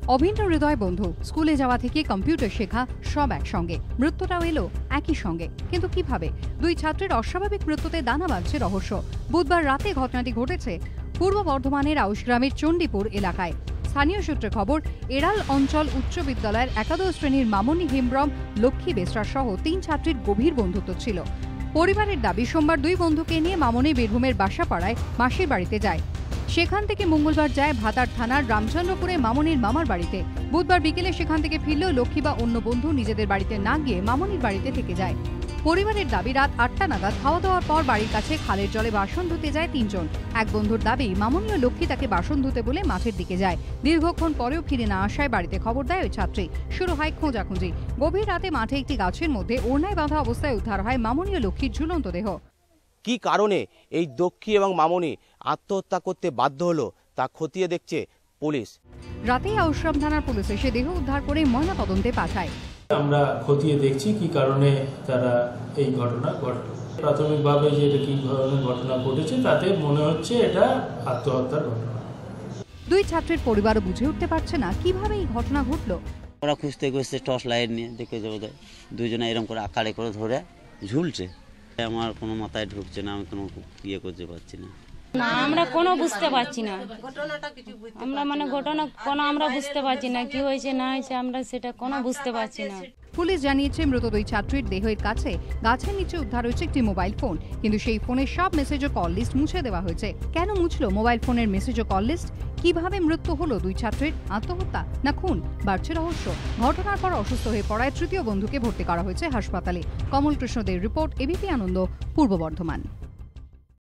অভিন্ন হৃদয় বন্ধু, স্কুলে যাওয়া থেকে কম্পিউটার শেখা সব একসঙ্গে, মৃত্যুটাও এলো একই সঙ্গে। কিন্তু কিভাবে? দুই ছাত্রের অস্বাভাবিক মৃত্যুতে দানা বাঁধছে রহস্য। বুধবার রাতে ঘটনাটি ঘটেছে পূর্ব বর্ধমানের আউশগ্রামের চণ্ডীপুর এলাকায়। স্থানীয় সূত্রে খবর, এড়াল অঞ্চল উচ্চ বিদ্যালয়ের একাদশ শ্রেণীর মামনি হেমব্রম, লক্ষ্মী বেসরা সহ 3 ছাত্রীর গভীর বন্ধুত্ব ছিল। পরিবারের দাবি, সোমবার দুই বন্ধুকে নিয়ে মামনি বীরভূমের বাসাপাড়ায় মাসির বাড়িতে যায়। সেখান থেকে মঙ্গলবার যায় ভাতার থানার রামচন্দ্রপুরে মামনির মামার বাড়িতে। বুধবার বিকেলে সেখান থেকে ফিরলেও লক্ষ্মী বা অন্য বন্ধু নিজেদের বাড়িতে না গিয়ে মামনির বাড়িতে থেকে যায়। পরিবারের দাবি, রাত 8টা নাগাদ খাওয়া দাওয়ার পর বাড়ির কাছে খালের জলে বাসন ধুতে যায় 3 জন। এক বন্ধুর দাবি, মামনি ও লক্ষ্মী তাকে বাসন ধুতে বলে মাঠের দিকে যায়। দীর্ঘক্ষণ পরেও ফিরে না আসায় বাড়িতে খবর দেয় ওই ছাত্রী। শুরু হয় খোঁজাখুঁজি। গভীর রাতে মাঠে একটি গাছের মধ্যে ওড়নায় বাঁধা অবস্থায় উদ্ধার হয় মামনি ও লক্ষ্মীর ঝুলন্ত দেহ। কি কারণে এই লক্ষ্মী এবং মামনি আত্মহত্যা করতে বাধ্য হলো তা খতিয়ে দেখছে পুলিশ। রাতেই আউশগ্রাম থানার পুলিশ এসে দেহ উদ্ধার করে ময়নাতদন্তে পাঠায়। আমরা খতিয়ে দেখছি কি কারণে তারা এই ঘটনা ঘটলো। প্রাথমিকভাবে যে এটা কি ধরনের ঘটনা ঘটেছে তাতে মনে হচ্ছে এটা আত্মহত্যার ঘটনা। দুই ছাত্রের পরিবারও বুঝে উঠতে পারছে না কিভাবে এই ঘটনা ঘটলো। ওরা খুঁজতে খুঁজতে টর্চ লাইট নিয়ে দেখে যাবো, দুইজনে এরকম করে আকারে করে ধরে ঝুলছে। আমার কোনো মাথায় ঢুকছে না, আমি কোনো ইয়ে করতে পারছি না। না, আমরা কোনো বুঝতে পারছি না। আমরা ঘটনা কোনো আমরা বুঝতে পারছি না, কি হয়েছে না হয়েছে আমরা সেটা কোনো বুঝতে পারছি না। পুলিশ জানিয়েছে, মৃত দুই ছাত্রীর দেহের কাছে গাছের নিচে উদ্ধার হয়েছে একটি মোবাইল ফোন। কিন্তু সেই ফোনের সব মেসেজ ও কল লিস্ট মুছে দেওয়া হয়েছে। কেন মুছলো মোবাইল ফোনের মেসেজ ও কল লিস্ট? কিভাবে মৃত্যু হলো দুই ছাত্রীর? আত্মহত্যা না খুন? বাড়ছে রহস্য। ঘটনার পর অসুস্থ হয়ে পড়ায় তৃতীয় বন্ধুকে ভর্তি করা হয়েছে হাসপাতালে। কমল কৃষ্ণ দের রিপোর্ট, এবিপি আনন্দ, পূর্ব বর্ধমান।